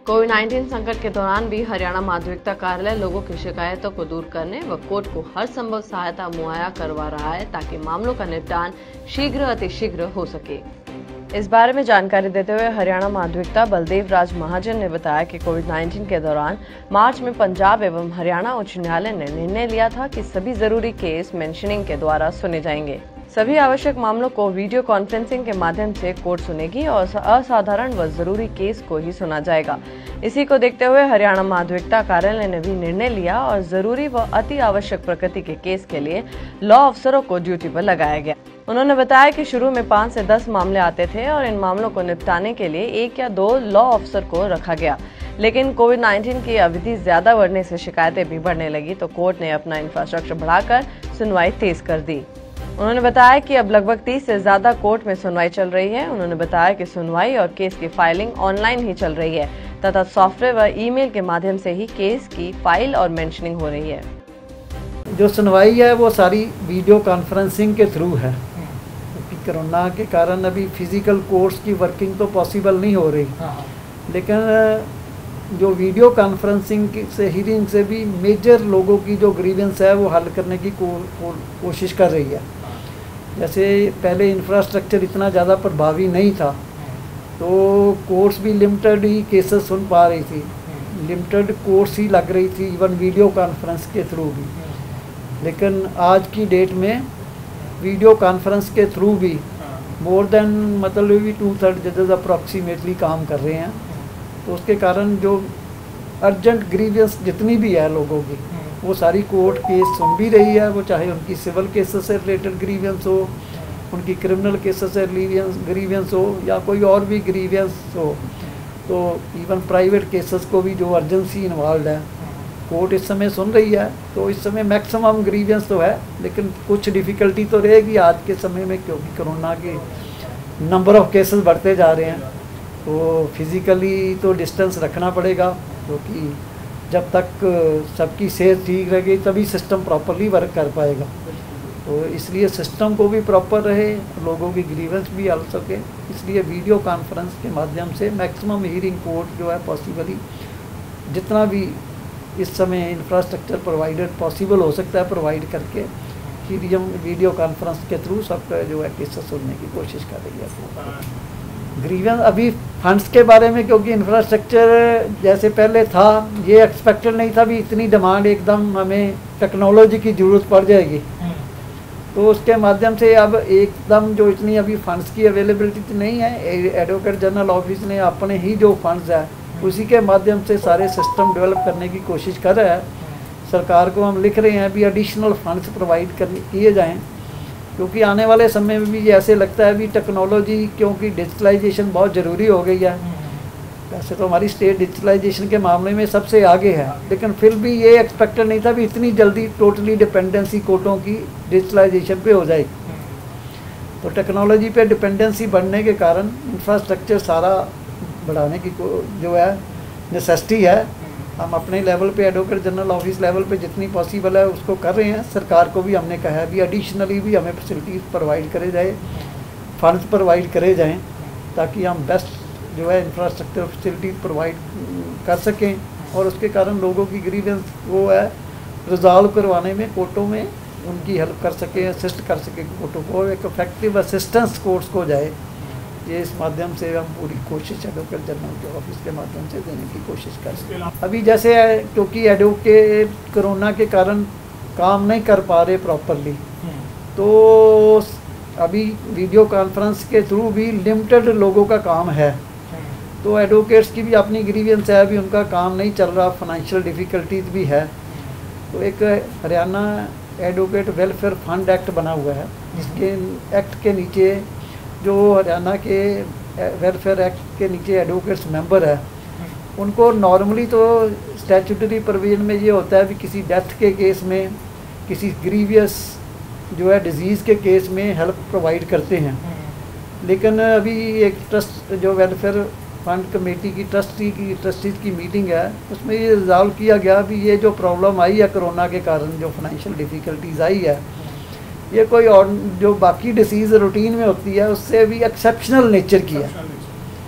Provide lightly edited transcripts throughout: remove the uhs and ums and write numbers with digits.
कोविड-19 संकट के दौरान भी हरियाणा माध्यमिकता कार्यालय लोगों की शिकायतों को दूर करने व कोर्ट को हर संभव सहायता मुहैया करवा रहा है ताकि मामलों का निपटान शीघ्र अतिशीघ्र हो सके। इस बारे में जानकारी देते हुए हरियाणा माध्यमिकता बलदेव राज महाजन ने बताया कि कोविड-19 के दौरान मार्च में पंजाब एवं हरियाणा उच्च न्यायालय ने निर्णय लिया था कि सभी जरूरी केस मेंशनिंग के द्वारा सुने जाएंगे। सभी आवश्यक मामलों को वीडियो कॉन्फ्रेंसिंग के माध्यम से कोर्ट सुनेगी और असाधारण व जरूरी केस को ही सुना जाएगा। इसी को देखते हुए हरियाणा माध्यमिकता कार्यालय ने भी निर्णय लिया और जरूरी व अति आवश्यक प्रकृति के केस के लिए लॉ अफसरों को ड्यूटी पर लगाया गया। उन्होंने बताया कि शुरू में 5 से 10 मामले आते थे और इन मामलों को निपटाने के लिए 1 या 2 लॉ अफसर को रखा गया, लेकिन कोविड-19 की अवधि ज्यादा बढ़ने से शिकायतें भी बढ़ने लगी तो कोर्ट ने अपना इंफ्रास्ट्रक्चर बढ़ाकर सुनवाई तेज कर दी। उन्होंने बताया कि अब लगभग 30 से ज्यादा कोर्ट में सुनवाई चल रही है। उन्होंने बताया कि सुनवाई और केस की फाइलिंग ऑनलाइन ही चल रही है तथा सॉफ्टवेयर व ईमेल के माध्यम से ही केस की फाइल और मेंशनिंग हो रही है। जो सुनवाई है वो सारी वीडियो कॉन्फ्रेंसिंग के थ्रू है, क्योंकि कोरोना के कारण अभी फिजिकल कोर्ट्स की वर्किंग तो पॉसिबल नहीं हो रही, लेकिन जो वीडियो कॉन्फ्रेंसिंग से हीरिंग से भी मेजर लोगों की जो ग्रीवेंस है वो हल करने की कोशिश कर रही है। जैसे पहले इंफ्रास्ट्रक्चर इतना ज़्यादा प्रभावी नहीं था तो कोर्ट्स भी लिमिटेड ही केसेस सुन पा रही थी, लिमिटेड कोर्ट्स ही लग रही थी इवन वीडियो कॉन्फ्रेंस के थ्रू भी। लेकिन आज की डेट में वीडियो कॉन्फ्रेंस के थ्रू भी मोर देन मतलब भी 2/3 जजेस अप्रॉक्सीमेटली काम कर रहे हैं। तो उसके कारण जो अर्जेंट ग्रीवियंस जितनी भी है लोगों की वो सारी कोर्ट केस सुन भी रही है, वो चाहे उनकी सिविल केसेस से रिलेटेड ग्रीवियंस हो, उनकी क्रिमिनल केसेस से ग्रीवियंस हो या कोई और भी ग्रीवियंस हो। तो इवन प्राइवेट केसेस को भी जो अर्जेंसी इन्वॉल्व है कोर्ट इस समय सुन रही है। तो इस समय मैक्सिमम ग्रीवियंस तो है, लेकिन कुछ डिफ़िकल्टी तो रहेगी आज के समय में, क्योंकि कोरोना के नंबर ऑफ केसेस बढ़ते जा रहे हैं। तो फिज़िकली तो डिस्टेंस रखना पड़ेगा, क्योंकि जब तक सबकी सेहत ठीक रहेगी तभी सिस्टम प्रॉपरली वर्क कर पाएगा। तो इसलिए सिस्टम को भी प्रॉपर रहे, लोगों की ग्रीवेंस भी हल सके, इसलिए वीडियो कॉन्फ्रेंस के माध्यम से मैक्सिमम हीरिंग कोर्ट जो है पॉसिबली जितना भी इस समय इंफ्रास्ट्रक्चर प्रोवाइडेड पॉसिबल हो सकता है प्रोवाइड करके वीडियो कॉन्फ्रेंस के थ्रू सब जो है केसेस सुनने की कोशिश कर रही है। ग्रीवेंस अभी फंड्स के बारे में, क्योंकि इंफ्रास्ट्रक्चर जैसे पहले था ये एक्सपेक्टेड नहीं था भी इतनी डिमांड एकदम हमें टेक्नोलॉजी की ज़रूरत पड़ जाएगी। तो उसके माध्यम से अब एकदम जो इतनी अभी फंड्स की अवेलेबिलिटी नहीं है, एडवोकेट जनरल ऑफिस ने अपने ही जो फंड्स है उसी के माध्यम से सारे सिस्टम डेवलप करने की कोशिश कर रहा है। सरकार को हम लिख रहे हैं भी एडिशनल फंड्स प्रोवाइड किए जाएँ, क्योंकि आने वाले समय में भी ऐसे लगता है भी टेक्नोलॉजी, क्योंकि डिजिटलाइजेशन बहुत ज़रूरी हो गई है। वैसे तो हमारी स्टेट डिजिटलाइजेशन के मामले में सबसे आगे है, लेकिन फिर भी ये एक्सपेक्टेड नहीं था भी इतनी जल्दी टोटली डिपेंडेंसी कोर्टों की डिजिटलाइजेशन पे हो जाएगी। तो टेक्नोलॉजी पे डिपेंडेंसी बढ़ने के कारण इंफ्रास्ट्रक्चर सारा बढ़ाने की जो है नेसेसिटी है। हम अपने लेवल पे एडवोकेट जनरल ऑफिस लेवल पे जितनी पॉसिबल है उसको कर रहे हैं। सरकार को भी हमने कहा है भी एडिशनली भी हमें फैसिलिटीज़ प्रोवाइड करे जाए, फंड्स प्रोवाइड करे जाएं, ताकि हम बेस्ट जो है इंफ्रास्ट्रक्चर फैसिलिटीज़ प्रोवाइड कर सकें और उसके कारण लोगों की ग्रीवेंस वो है रिजॉल्व करवाने में कोर्टों में उनकी हेल्प कर सकें, असिस्ट कर सकें कोर्टों को, एक इफेक्टिव असिस्टेंस कोर्ट्स को जाए। ये इस माध्यम से हम पूरी कोशिश एडवोकेट जनरल के ऑफिस के माध्यम से देने की कोशिश कर सकते हैं। अभी जैसे क्योंकि एडवोकेट कोरोना के कारण काम नहीं कर पा रहे प्रॉपरली, तो अभी वीडियो कॉन्फ्रेंस के थ्रू भी लिमिटेड लोगों का काम है। तो एडवोकेट्स की भी अपनी ग्रीवेंस है, अभी उनका काम नहीं चल रहा, फाइनेंशियल डिफ़िकल्टीज भी है। तो एक Haryana advocate welfare fund act बना हुआ है, जिसके एक्ट के नीचे जो हरियाणा के वेलफेयर एक्ट के नीचे एडवोकेट्स मेंबर है उनको नॉर्मली तो स्टैट्यूटरी प्रोविजन में ये होता है कि किसी डेथ के केस में, किसी ग्रीवियस जो है डिजीज़ के केस में हेल्प प्रोवाइड करते हैं। लेकिन अभी एक ट्रस्ट जो वेलफेयर फंड कमेटी की ट्रस्टीज़ की मीटिंग है, उसमें ये रिजॉल्व किया गया भी ये जो प्रॉब्लम आई है कोरोना के कारण, जो फाइनेंशियल डिफ़िकल्टीज़ आई है, ये कोई और जो बाकी डिसीज़ रूटीन में होती है उससे भी एक्सेप्शनल नेचर की है।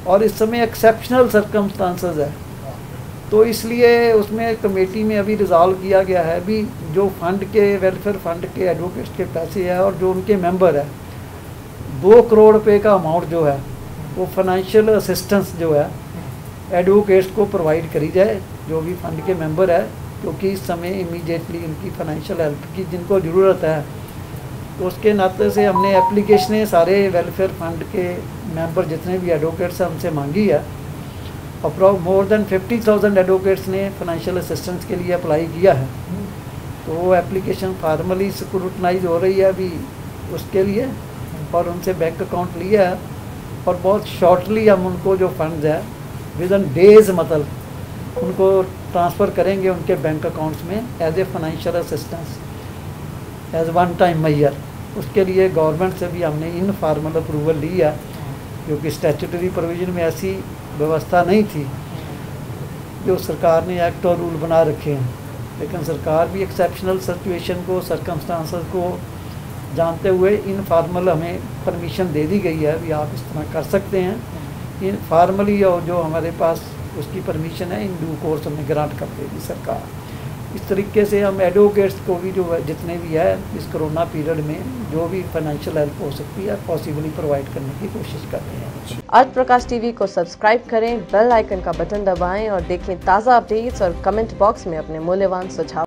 और इस समय एक्सेप्शनल सर्कमस्टांसेस है, तो इसलिए उसमें कमेटी में अभी रिजॉल्व किया गया है भी जो फंड के वेलफेयर फंड के एडवोकेट्स के पैसे हैं और जो उनके मेंबर है 2 करोड़ रुपए का अमाउंट जो है वो फाइनेंशियल असिस्टेंस जो है एडवोकेट्स को प्रोवाइड करी जाए जो भी फंड के मेंबर है, क्योंकि इस समय इमीडिएटली इनकी फाइनेंशियल हेल्प की जिनको ज़रूरत है। तो उसके नाते से हमने एप्लीकेशनें सारे वेलफेयर फंड के मेंबर जितने भी एडवोकेट्स हैं उनसे मांगी है। अप्रॉक्स मोर देन 50,000 एडवोकेट्स ने फाइनेंशियल असिस्टेंस के लिए अप्लाई किया है, तो वो एप्लीकेशन फार्मली स्क्रूटनाइज हो रही है अभी उसके लिए, और उनसे बैंक अकाउंट लिया है और बहुत शॉर्टली हम उनको जो फंड्स है विद इन डेज मतलब उनको ट्रांसफ़र करेंगे उनके बैंक अकाउंट्स में as a financial assistance as one time major. उसके लिए गवर्नमेंट से भी हमने इनफॉर्मल अप्रूवल लिया, क्योंकि स्टैट्यूटरी प्रोविजन में ऐसी व्यवस्था नहीं थी, जो सरकार ने एक्ट और रूल बना रखे हैं। लेकिन सरकार भी एक्सेप्शनल सिचुएशन को सर्कमस्टांसेस को जानते हुए इनफॉर्मल हमें परमिशन दे दी गई है, भी आप इस तरह कर सकते हैं इनफॉर्मली, और जो हमारे पास उसकी परमिशन है इन ड्यू कोर्स हमें ग्रांट कर देगी सरकार। इस तरीके से हम एडवोकेट्स को भी जो जितने भी है इस कोरोना पीरियड में जो भी फाइनेंशियल हेल्प हो सकती है पॉसिबली प्रोवाइड करने की कोशिश कर रहे हैं। अर्थ प्रकाश टीवी को सब्सक्राइब करें, बेल आइकन का बटन दबाएं और देखें ताज़ा अपडेट्स और कमेंट बॉक्स में अपने मूल्यवान सुझाव